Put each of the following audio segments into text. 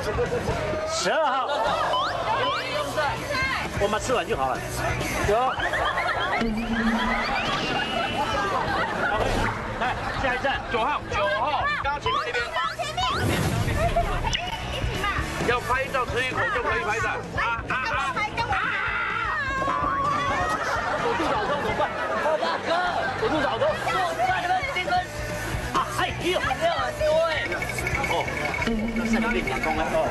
12号。我们吃完就好了。有。来，下一站9号，刚刚前面那边。要拍照吃一口就可以拍的。我肚子好痛怎么办？大哥，我肚子好痛。你们啊，哎呦，量很多哎。哦，三点2公分哦。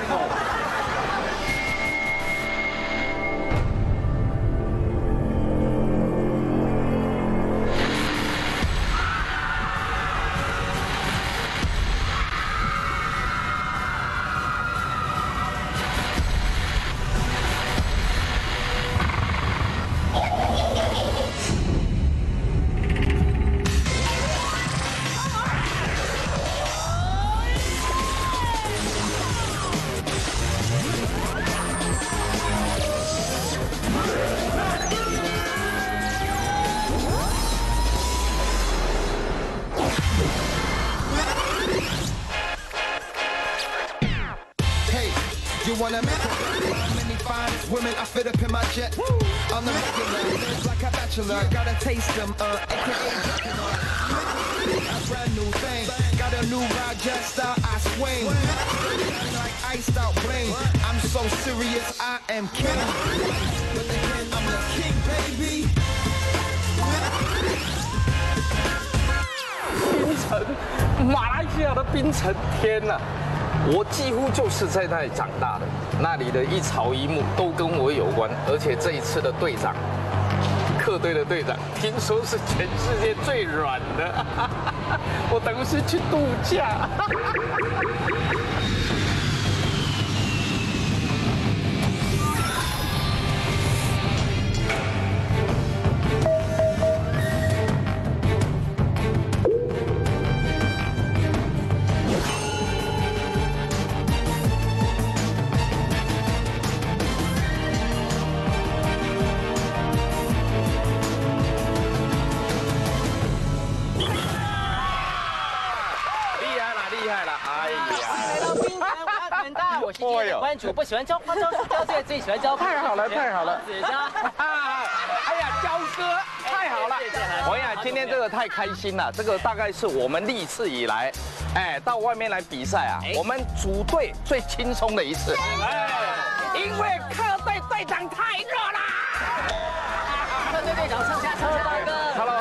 Wanna make many fine women, I fit up in my jet. On the regular, live like a bachelor. Gotta taste them, aka a brand new thing. Got a new ride, just style, I swing. Like iced out bling. I'm so serious, I am king. But again, I'm the king, baby. 槟城，马来西亚的槟城，天哪！我几乎就是在那里长大的，那里的一草一木都跟我有关，而且这一次的队长，客队的队长，听说是全世界最软的，我等于是去度假。 关主不喜欢教花招交界，最喜欢教。 太好了，太好了！ 子嘉， 哎呀，焦哥，太好了！我呀，今天这个太开心了，这个大概是我们历次以来，到外面来比赛啊，我们组队最轻松的一次。因为客队队长太热啦！ 客队队长上下车，大哥。 Hello。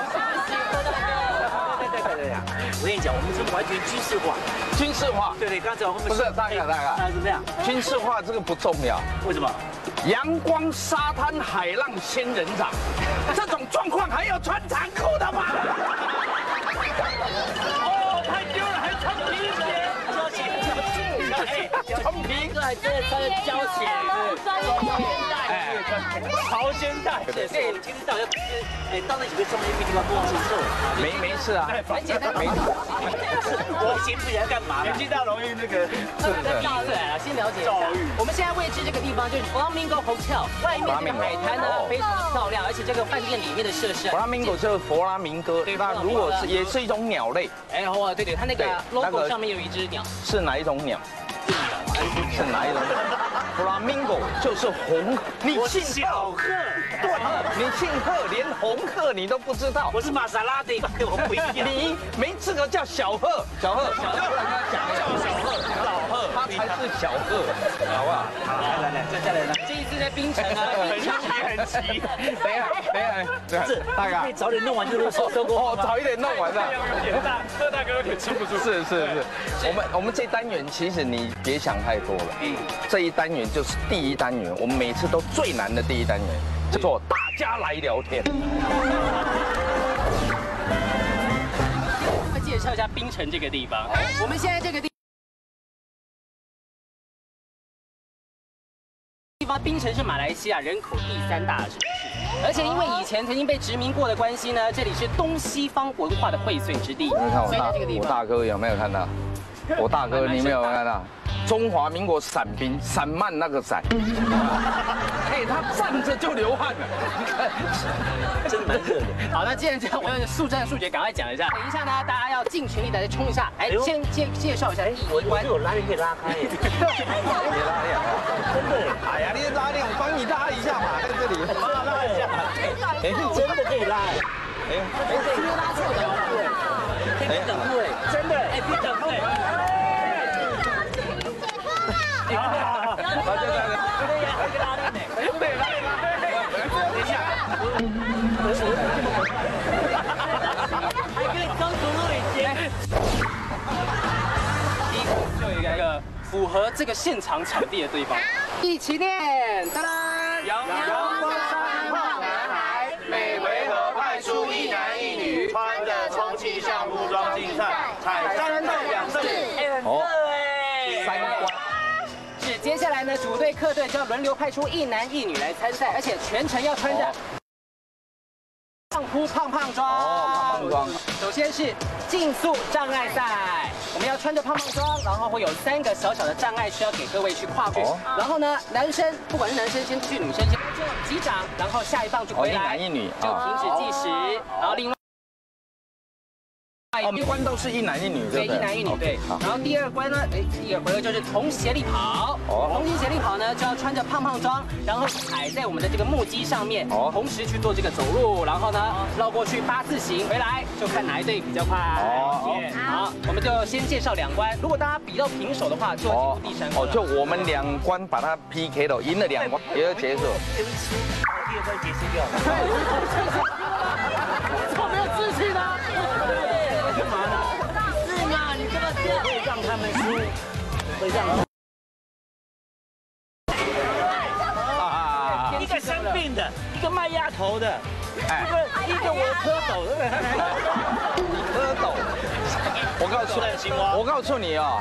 对，我跟你讲，我们是完全军事化。 军事化， 对，刚才我们不是大哥， 怎么样？ 军事化这个不重要， 为什么？ 阳光、沙滩、海浪、仙人掌，这种状况还有穿长裤的吗？哦，太丢了，还穿皮鞋， 穿皮哥还真的穿着胶鞋， 潮鲜带，对，其实到那几个中间地方不忘记瘦， 没事啊， 很简单，没事。 我行不行干嘛？年纪大容易那个。 对啊，先了解一下。我们现在位置这个地方就是 Flamingo Hotel， 外面这个海滩呢非常的漂亮，而且这个饭店里面的设施。 Flamingo 就是佛拉明哥，那如果是也是一种鸟类。 对，它那个 logo 上面有一只鸟。 是哪一种鸟？是哪一种？Flamingo 就是红，你姓小贺， 对，你姓贺，连红鹤你都不知道。 我是玛莎拉蒂，跟我不一样。 你没资格叫小贺，小贺，不然他讲叫小贺，老贺，他才是小贺，好不好？ 来，再来。 这一次在槟城啊， 很急。等一下， 是大哥，可以早点弄完就收工。 哦，早一点弄完了。 贺大哥有点撑不住。 是，我们这单元其实你别想太多了。这一单元就是第一单元，我们每次都最难的第一单元，叫做大家来聊天。 介绍一下槟城这个地方。我们现在这个地方，槟城是马来西亚人口第3大城市，而且因为以前曾经被殖民过的关系呢，这里是东西方文化的荟萃之地。 你看我大哥有没有看到？我大哥你没有看到？ 中华民国伞兵，散漫那个伞。哎，他站着就流汗了， 真的蛮热的。 好，那既然这样，我用速战速决，赶快讲一下。等一下呢，大家要尽全力的来冲一下。哎，先介绍一下第一关。 我有拉链可以拉开耶。 别拉链啊！ 真的。 哎呀，你拉链，我帮你拉一下嘛，在这里。 帮他拉一下。哎，真的可以拉哎。哎，今天拉错的，对。可以等位，真的。哎，别等位。好，对，拉链呢？对，拉链。等一下，还可以装出录影机。 第一个就有一个符合这个现场场地的地方，一起练，当当， 阳光山胖男孩，美维和派出一男一女， 穿着充气项目装竞赛，踩山洞养胜。哎，很热哎。 三关。 是接下来呢，主队客队就要轮流派出一男一女来参赛，而且全程要穿着胖扑胖胖装。 哦，胖胖装。 首先是竞速障碍赛，我们要穿着胖胖装，然后会有3个小小的障碍需要给各位去跨过。然后呢，男生不管是男生先去，女生先击掌，然后下一棒就回来， 一男一女就停止计时，然后另外。 一关都是一男一女，对不对？ 一男一女，对。然后第二关呢，第二回合就是同协力跑。同心协力跑呢，就要穿着胖胖装，然后踩在我们的这个木屐上面，同时去做这个走路，然后呢绕过去8字形回来，就看哪一队比较快。好，我们就先介绍2关。如果大家比到平手的话，就进入第3关。 就我们2关把它 PK 了，赢了2关也就结束。 对不起，第2关结束掉了。 怎么没有自信呢？ 干嘛呢？是嘛？你这么做会让他们输，会让。一个生病的，一个卖鸭头的，一个我蝌蚪的。 蝌蚪，我告诉你啊，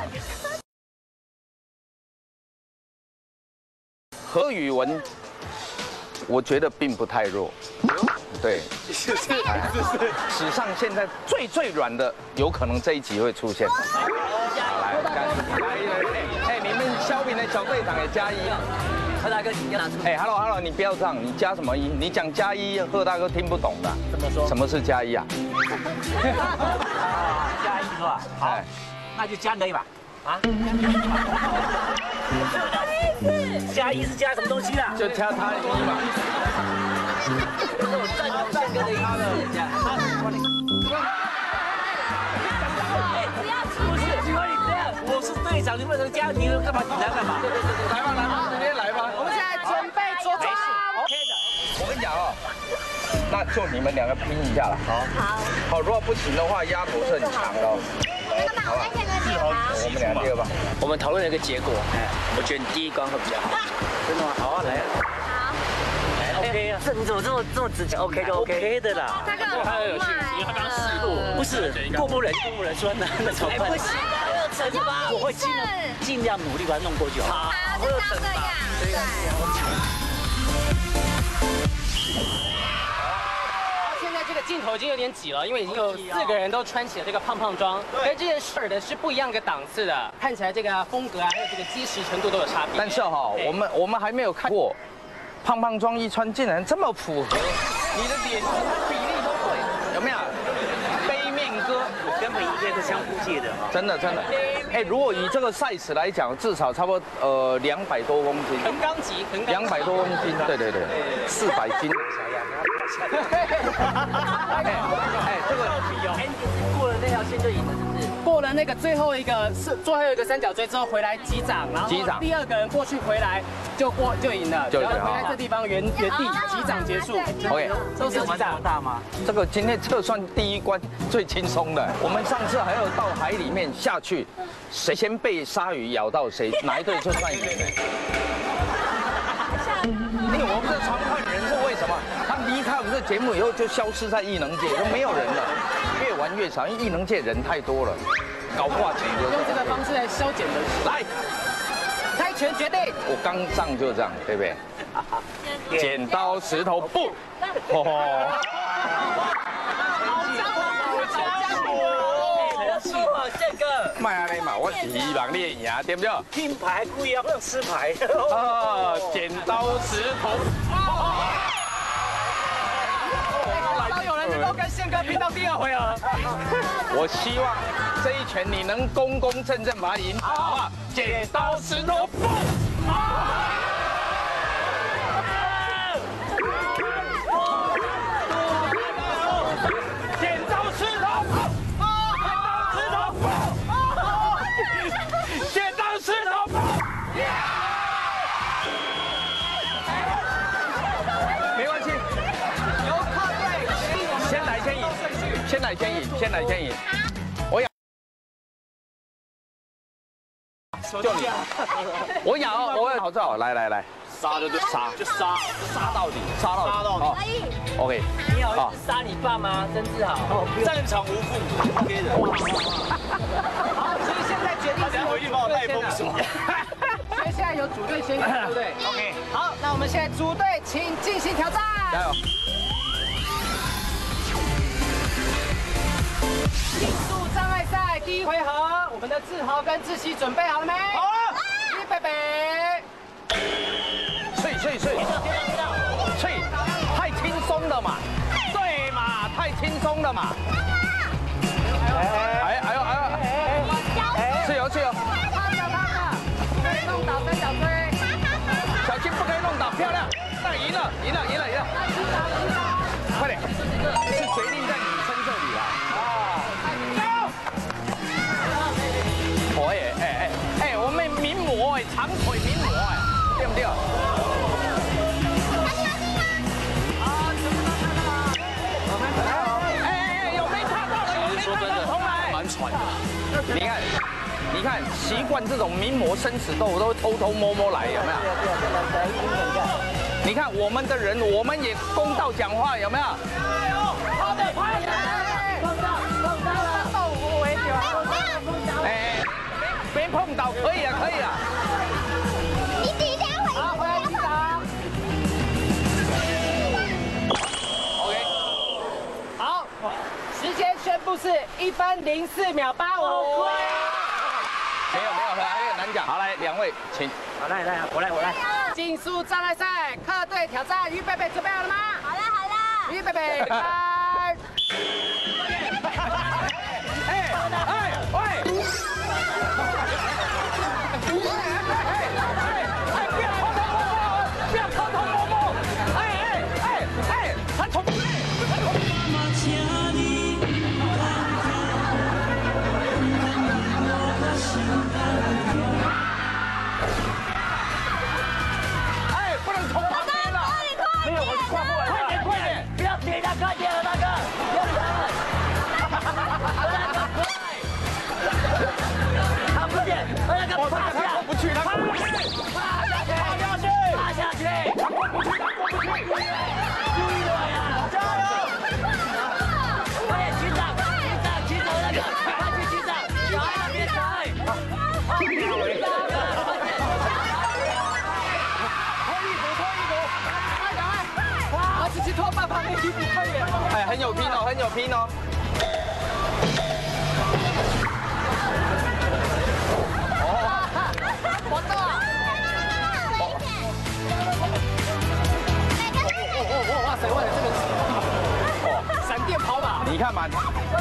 何宇文，我觉得并不太弱。对，史上现在最软的，有可能这一集会出现。来，哎，你们萧平的小队长也加1。 何大哥，你要拿出。 哎 ，Hello， 你不要这样，你加什么1？你讲加1，贺大哥听不懂的。 怎么说？ 什么是加1啊？ 加1是吧？好，那就加你的1把。啊？加1是加什么东西啦？ 就加他的1嘛。 占有宪哥的意思，不要出事！请问你这样，我是队长，你不能加，你干嘛紧张干嘛？ 来吧，来吧，直接来吧。 我们现在准备着装。 OK 的。 我跟你讲哦，那就你们2个拼一下了。好，如果不行的话，鸭头是很强的。好吧，我们2个第2吧。 我们讨论了一个结果，我觉得你第1关会比较好。真的吗？好啊，来啊。OK 啊，这你怎么这么直接 ？OK 就 OK 的啦。 他刚刚有趣，因为他刚试过。 不是过不人说那怎么办？不行，惩罚。我会尽量努力把它弄过去。好， 会有惩罚。对。 现在这个镜头已经有点挤了，因为已经有4个人都穿起了这个胖胖装，跟这件事儿的是不一样的档次的，看起来这个风格啊，还有这个结实程度都有差别。 但是哈，我们还没有看过。胖胖装一穿竟然这么符合，你的脸比例都对，有没有？杯面哥根本应该是相互借的哈。 真的。哎，如果以这个 size 来讲，至少差不多200多公斤。 横纲级 200多公斤，对，400斤。哎，这个过了那条线就赢了，是不是？ 过了那个最后一个三角锥之后回来击掌，然后第2个人过去回来就赢了，然后回来这地方原地击掌结束。 OK， 都是击掌大吗？ 这个今天这算第1关最轻松的。我们上次还要到海里面下去，谁先被鲨鱼咬到谁，哪一队就算赢了。因为我们的传唤人是为什么？他离开我们这节目以后就消失在艺能界，就没有人了，越玩越少，因为艺能界人太多了，搞挂钱就用这个方式来消减人数。 来， 猜拳决定。 我刚上就这样，对不对？剪刀石头布。 宪哥， 卖安尼嘛，我是希望你会赢，对不对？ 拼牌故意要让吃牌。 啊，剪刀石头。 很少有人能够跟宪哥拼到第二回合。 我希望这一拳你能公公正正把它赢，好不好？剪刀石头布。剪刀石头布。剪刀石头布。没关系。 由客队先来先赢，先来先赢，先来先赢。我咬，就你，我咬，我好正，来， 杀就对，杀就杀到底， 杀到底。 可以。 OK， 你好意思杀你爸吗？曾志豪，战场无负，OK 的。 好，所以现在决定他等下回去帮我带封锁。 所以现在由主队先赢，对不对 OK， 好，那我们现在组队请进行挑战。 加油！ 竞速障碍赛第一回合，我们的志豪跟志熙准备好了没？好了，预备备。 脆，太轻松了嘛，对嘛，太轻松了嘛。哎呦，去哦， 不可以弄倒三角锥， 小心不可以弄倒，漂亮，那赢了，快点，是决定在你身这里啦。哎，我们名模哎，长腿名模哎，对不对？有没踏到的？说真的，蛮喘的。你看，习惯这种名模生死斗，都偷偷摸摸来，有没有？你看我们的人，我们也公道讲话，有没有？加油！好的，快点！碰到了，动物为主。哎，没碰到，可以啊。 你底下会。 好，回来击掌。 OK， 好，时间宣布是1分04秒85。 没有，还有难讲。好，来2位，请。 好，来，我来。 竞速障碍赛客队挑战，预备备，准备好了吗？ 好了。 预备备，开！ 不要偷摸摸！他从。不能从旁边了。没有，我跨过来。快点！不要点他，快点了，大哥！不要点他不点，那个趴下，他过不去，他过不去，趴下去，他过不去，注意了呀！加油！快点击掌那个，快去击掌，小孩那边踩。 自己脱半旁边衣服快点！ 哎，很有拼哦。 我到了！哇塞，这个闪电跑马， 你看嘛，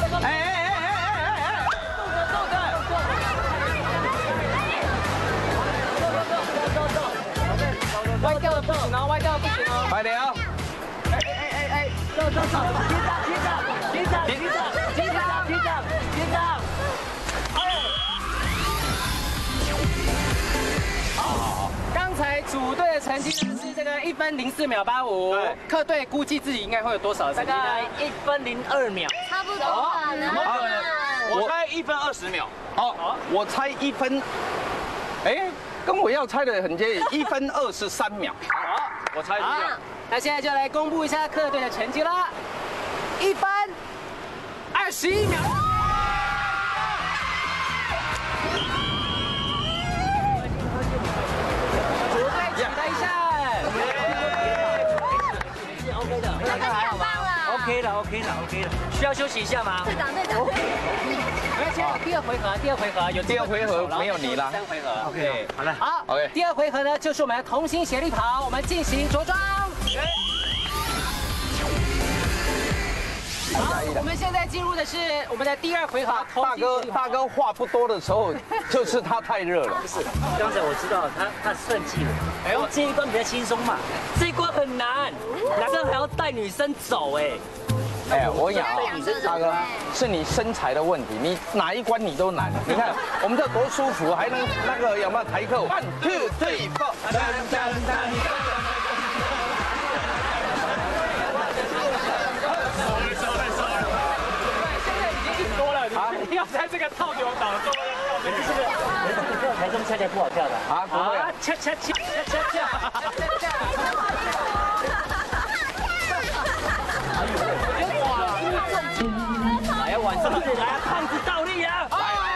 歪掉的不行哦， 快点哦！ 击掌！ 刚才组队的成绩呢是这个1分04秒85， 对， 客队估计自己应该会有多少的成绩呢？ 1分02秒。 差不多吧，然后我猜1分20秒。 哦，我猜1分，哎，跟我要猜的很接近，1分23秒。 好，我猜一好下。， 那现在就来公布一下客队的成绩啦，1分21秒。组队起来一下。 OK 的， 这个太棒了。 OK 的。 OK 了，需要休息一下吗？ 队长， 没关系，第二回合有第二回合没有你啦。 3回合 OK， 好了， 好 OK 第二回合呢就是我们同心协力跑，我们进行着装。好，我们现在进入的是我们的第二回合。 大哥话不多的时候，就是他太热了。 不是，刚才我知道他算计我。哎呦，这一关比较轻松嘛，这一关很难，男生还要带女生走哎。 哎，我跟你讲啊，大哥，是你身材的问题，你哪一关你都难。你看我们这多舒服，还能那个有没有台客？1 2 3 4。 要在这个套牛岛中间跳， 这个台中恰恰不好跳的啊，不会啊， 恰恰。哎呀，晚上来啊，胖子倒立啊！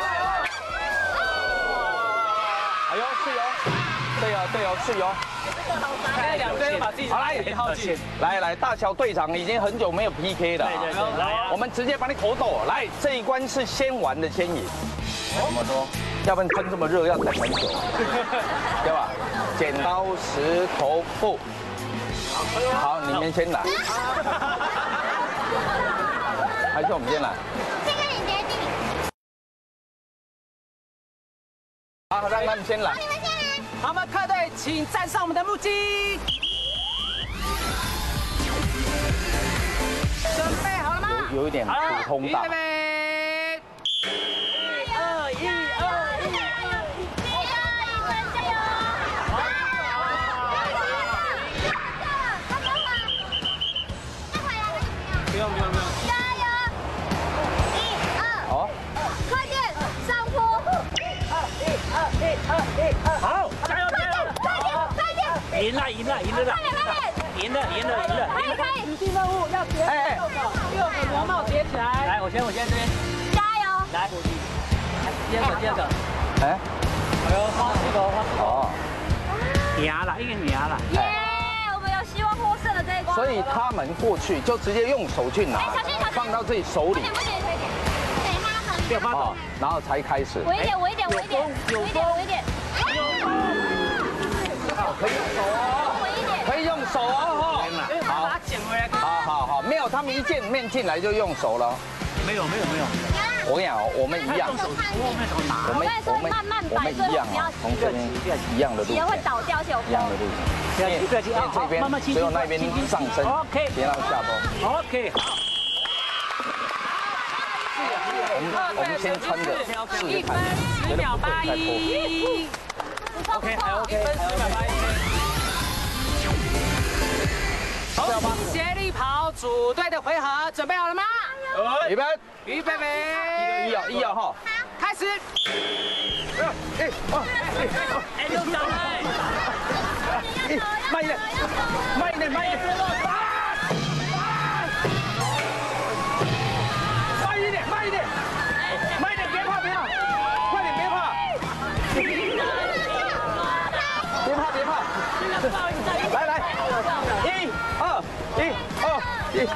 哎呦，是哟，对哦，是哟。 现在两队把自己的耗尽。 来，大小队长已经很久没有 PK 了。 对，来啊！ 我们直接把你口斗。来，这一关是先玩的先赢。怎么说？要不然天这么热要等很久，对吧？剪刀石头布。好，你们先来。还是我们先来？ 这个你决定。 好，让他们先来。 你们先来。 好，我们客队请站上我们的木屐。准备好了吗？ 有一点普通大。 预备。 不用。加油！1、2，好，快点上坡。 好，加油！ 快点！ 赢了！ 快点！可以！ 指定任务要叠6个螺帽叠起来。 来，我先这边。 加油！ 来，第二个。 哎， 哎呦，花石头。 哦， 赢了，一个赢了。 耶！我们有希望获胜的这一关。 所以他们过去就直接用手去拿，放到自己手里。 不行，等他很。 别发抖， 然后才开始。 我一点。 可以用手哦，哈。 把它捡回来。 好，没有，他们一见面进来就用手了。 没有。 我跟你讲哦，我们一样， 我跟你说，慢慢摆， 一样啊，从这边一样的路， 也会倒掉，而且有一样的路。 不要紧， 这边只有那边上升 OK， 别让下坡。 OK， 好。 我们先穿着试试看， 10秒81。 OK， 还 OK， 同心协力跑组队的回合，准备好了吗？ 预备，一摇哈， 开始。 又上来， 慢一点，慢一点，慢一点，别怕，快点，别怕，来，1、2，1、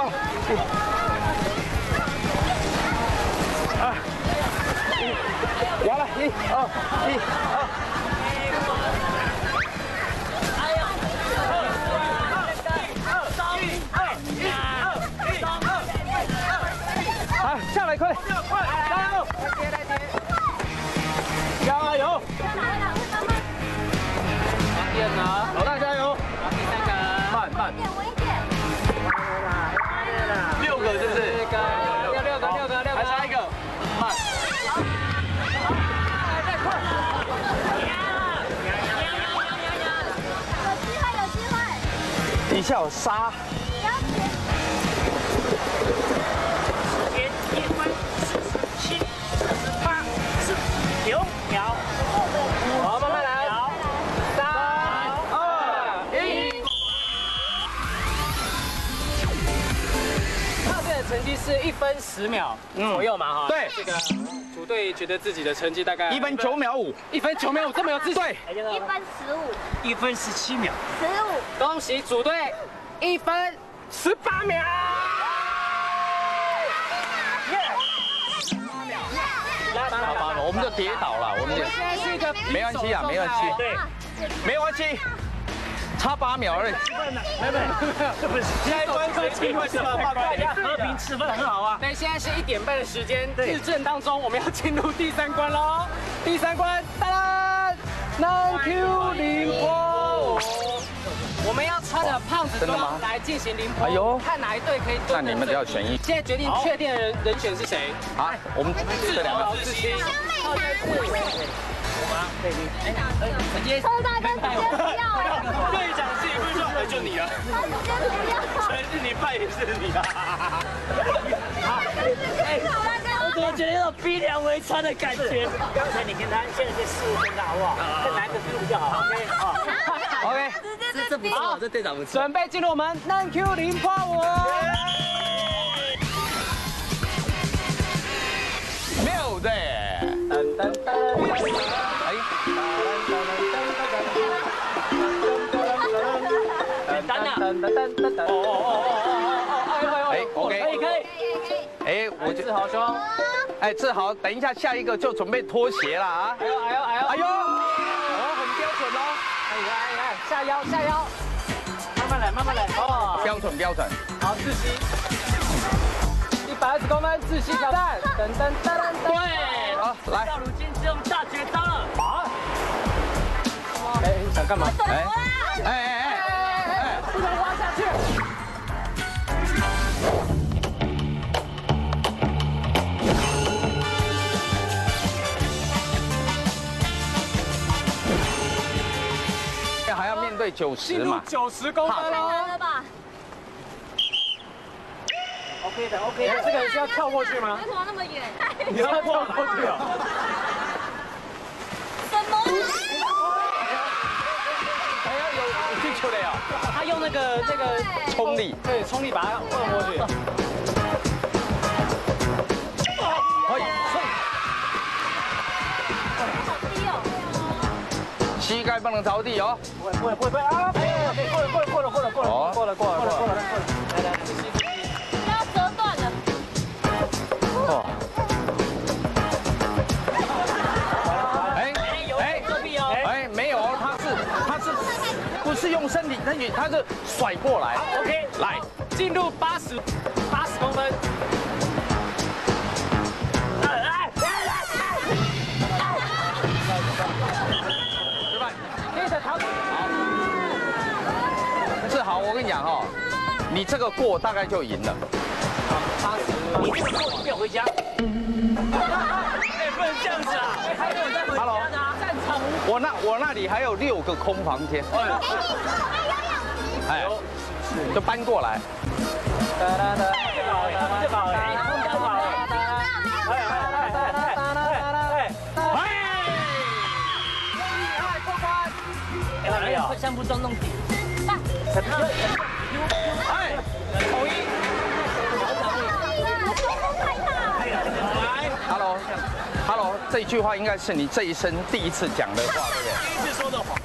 摇了，1、2，1、2。好，下来，快，加油！ 第二个， 老大加油！ 第三个， 慢， 我一点。 6个是不是 6个， 还差1个，慢。 有机会。 底下有沙。 1分47、48、9秒。 好，慢慢来。3、2、1。他这个成绩是1分10秒左右嘛？哈。 对， 这个组队觉得自己的成绩大概 1分9秒5。 1分9秒5，这么有自信。 对。 1分15。 1分17秒。 15。 恭喜组队1分18秒。 我们就跌倒了，我们就现在是一个没关系啊，没关系， 对， 没关系，差8秒而已。 这不是下一关谁请会吃饭？大家和平吃饭很好啊。 对，现在是1点半的时间，日正当中，我们要进入第3关喽。第3关，当当，南 Q 凌波，我们要穿着胖子装来进行凌波。 哎呦看哪一队可以蹲。 那你们就要选一。 现在决定确定的人选是谁？ 好，我们这两个。 志勋。 直接抽大跟直接不要哎！ 队长自己会说，就你了。 他直接不要。 全是你派也是你啊！我怎么觉得有种逼良为娼的感觉？刚才你跟他，现在再试试看他好不好？看哪个是比较好 ？OK 好。 OK， 这不错，这队长不错。 准备进入我们南 Q 凌波舞。 妙的。 简单呐。 哎，OK， 可以。 哎，我就志豪兄， 哎，志豪，等一下下一个就准备脱鞋了啊！ 哎呦， 哦，很标准哦。 下腰，慢慢来，哦， 标准。 好，志熙，120公分，志熙挑战， 对， 好，来， 到如今是用大绝招了。好。 哎，你想干嘛？ 哎， 不能滑下去。 还要面对90嘛 ，90公分太哦。 难了吧？ OK 的，这个是要跳过去吗？ 为什么那么远？ 你要跳过去哦。 什么？ 还要有踢球的呀？ 他用那个冲力， 对，冲力把它换过去。 可以， 好低哦！ 膝盖不能着地哦。 不会啊！过了。来， 要折断了。 哦。哎，没有，他是不是用身体？他是甩过来。 OK， 来， 进入80公分。 志豪，我跟你讲哈，你这个过大概就赢了。 你这个过你不要回家。哎，不能这样子啊！还有人在回家呢。战场。 我那里还有6个空房间。哎，就搬过来。 会相不中弄底。 哎，统一。Hello， 这句话应该是你这一生第一次讲的话，对不对？ 第一次说的话。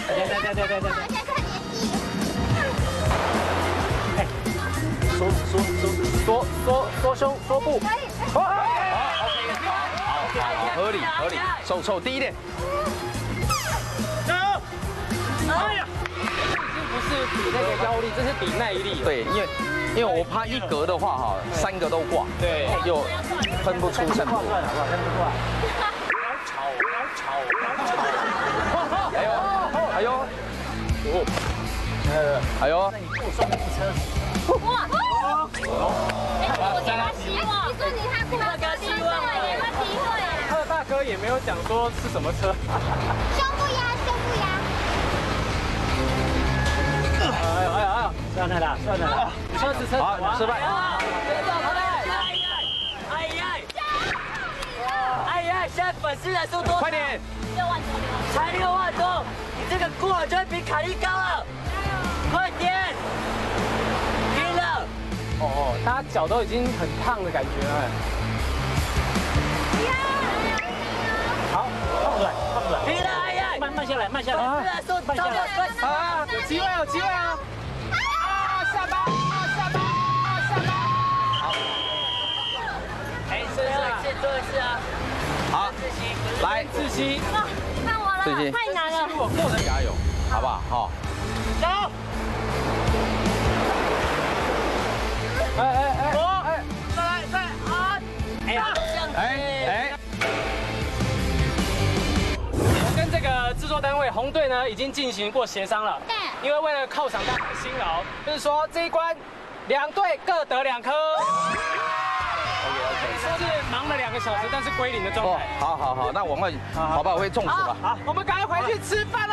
缩胸缩步。 好，合理，手低一点。 加油！哎呀， 这不是比那个腰力，这是比耐力。 对，因为我怕一格的话哈，3个都挂， 对， 又分不出胜负。哎呦！ 哇！我给他希望。你说你他给他希望，给他机会。 他的大哥也没有讲说是什么车。 胸部压。 哎呦，算了啦。 车子好，失败。 哎呀，现在粉丝人数多， 快点 6万多， 才6万多，你这个过了就会比凯莉高了，快点，拼了！ 哦，他脚都已经很烫的感觉了。 好，放出来，拼了！哎呀，慢下来， 啊，有机会啊！下巴！ 哎，最后一次啊！ 好，来， 志熙， 哇，看我了， 志熙太难了。 加油，好不好？好。 加油！再来，啊！哎呀，我跟这个制作单位红队呢已经进行过协商了，因为为了犒赏大家的辛劳，就是说这一关2队各得2颗。说是忙了2个小时，但是归零的状态。 好，那我们好吧，我会中暑了。 好，我们赶快回去吃饭喽。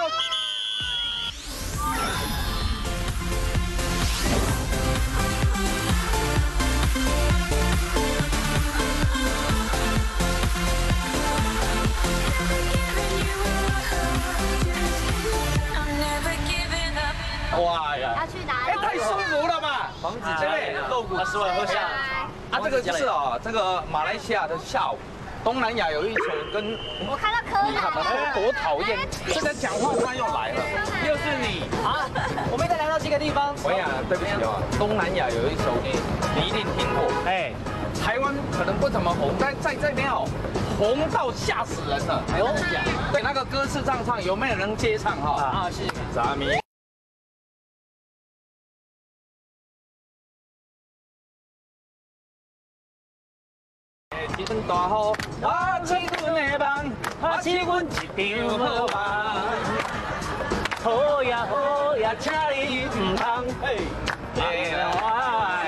哇呀！ 要去哪里？ 太舒服了吧！房子这边肉骨吃完喝下啊，这个就是哦，这个马来西亚的下午，东南亚有一首跟我看到柯他们南。 多讨厌，这个讲话他又来了，又是你。 好，我们再来到这个地方。 我呀，对不起哦，东南亚有一首你一定听过， 哎， 台湾可能不怎么红，但在这边哦，红到吓死人了。 哎呦， 对，那个歌是这样唱，有没有人接唱哈？ 是。 咱们。一阵大雨，我起阮的梦，我起阮一张好梦。好呀好呀，请你唔通别我。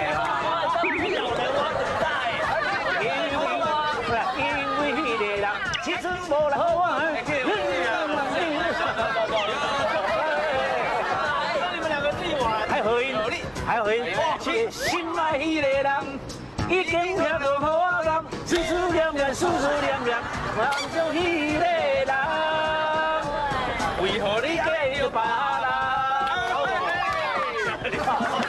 因为迄个人其实无来好我。你们2个自己玩。还合音，还合音。心爱迄个人。已经听到好我人，思思念念，思思念念，我就迄个人，为何你嫁了别人？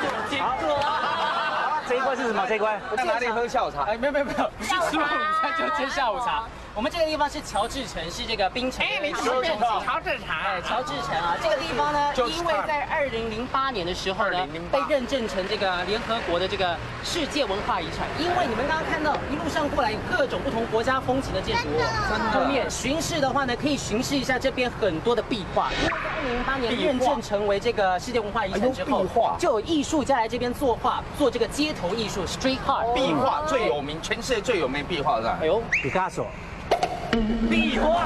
好，这一关是什么？这一关在哪里喝下午茶？ 哎，没有，吃完午餐就接下午茶。我们这个地方是乔治城，是这个槟城。哎，你说乔治城？哎，乔治城啊，这个地方呢，因为在2008年的时候呢，被认证成这个联合国的这个世界文化遗产。因为你们刚刚看到一路上过来有各种不同国家风情的建筑物，后面巡视的话呢，可以巡视一下这边很多的壁画。因为在2008年认证成为这个世界文化遗产之后，就有艺术家来这边作画，做这个街头艺术 （street art）。 壁画最有名，全世界最有名壁画是吧？ 哎呦， 毕加索。 壁画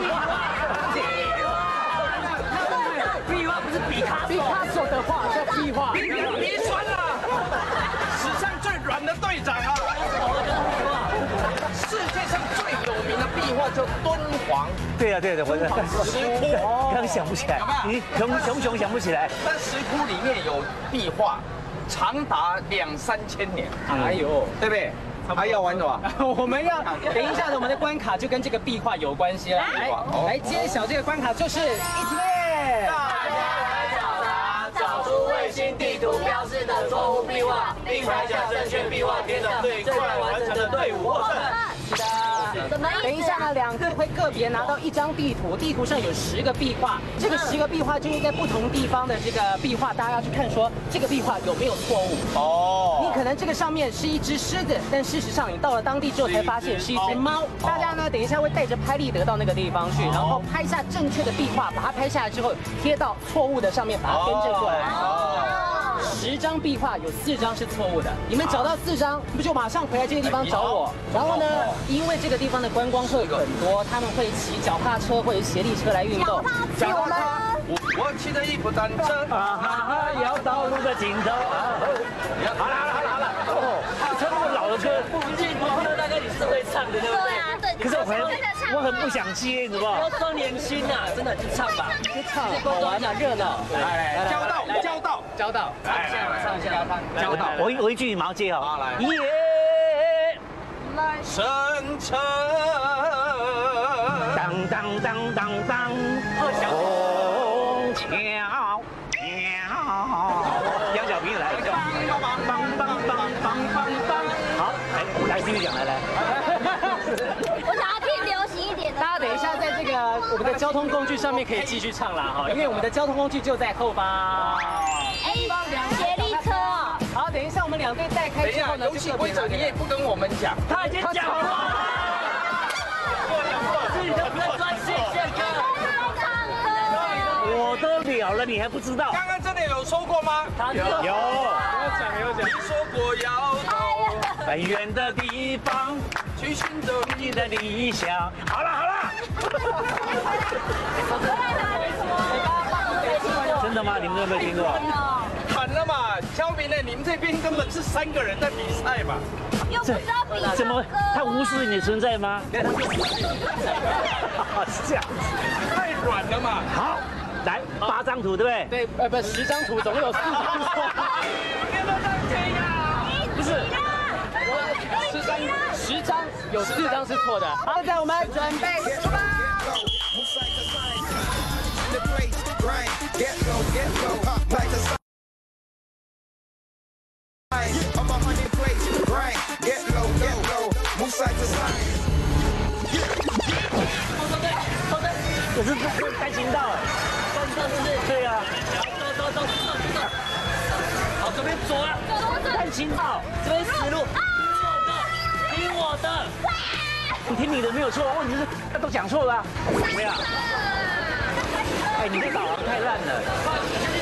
不是毕卡索的画，叫壁画。 别穿了，史上最软的队长啊！世界上最有名的壁画叫敦煌。 对呀，我石窟， 刚想不起来，你熊想不起来。 但石窟里面有壁画，长达2-3千年。 哎呦， 对不对？还要玩什么？ 我们要等一下呢，我们的关卡就跟这个壁画有关系了。来揭晓这个关卡就是1题。 找出卫星地图标示的错误壁画，并拍下正确壁画贴上最快完成的队伍获胜。 是的，等一下呢，2队会个别拿到1张地图，地图上有10个壁画，这个10个壁画就是在不同地方的这个壁画，大家要去看说这个壁画有没有错误。哦，你可能这个上面是一只狮子，但事实上你到了当地之后才发现是一只猫。大家呢，等一下会带着拍立得到那个地方去，然后拍下正确的壁画，把它拍下来之后贴到错误的上面，把它更正过来。10张壁画有4张是错误的，你们找到4张，不就马上回来这个地方找我？然后呢，因为这个地方的观光客很多，他们会骑脚踏车或者协力车来运动。 脚踏车，我骑着一部单车， 要到路的尽头。好了，这么老的歌， 不信我大概你是会唱的，对不对？ 可是我很不想接，你知道吗？ 不要装年轻啊，真的就唱吧， 就唱，好玩啊，热闹。 来，交道， 来，唱一下， 交道。 我一句你马上接好。 来， 夜来深沉， 当，虹桥，杨小平来，好，来继续讲，来。 我想要听流行一点的。 大家等一下在这个我们的交通工具上面可以继续唱啦哈，因为我们的交通工具就在后方。 协力车哦。 好，等一下我们2队带开之后呢， 游戏规则你也不跟我们讲， 他已经讲了。 老了你还不知道？ 刚刚真的有说过吗？ 有。 有讲。你说过要到很远的地方去寻找你的理想。好了。真的吗？你们有没有听过？ 喊了嘛，肖明呢？你们这边根本是3个人在比赛嘛。 又不知道比怎么他无视你的存在吗？是这样子， 太软了嘛。 好，来8张图，对不对？ 对，不10张图，总共有4张错。 你们在听啊？ 不是，10张有4张是错的。好，现在我们准备出发。 The place, grind, get low, like the sign. I'm a honey place, grind, get low, move side to side. 可是这单行道哎，对啊， 走，好，这边左啊， 单行道， 这边死路，听我的， 你听你的没有错，问题是他都讲错了，怎么样？哎，你这导航太烂了。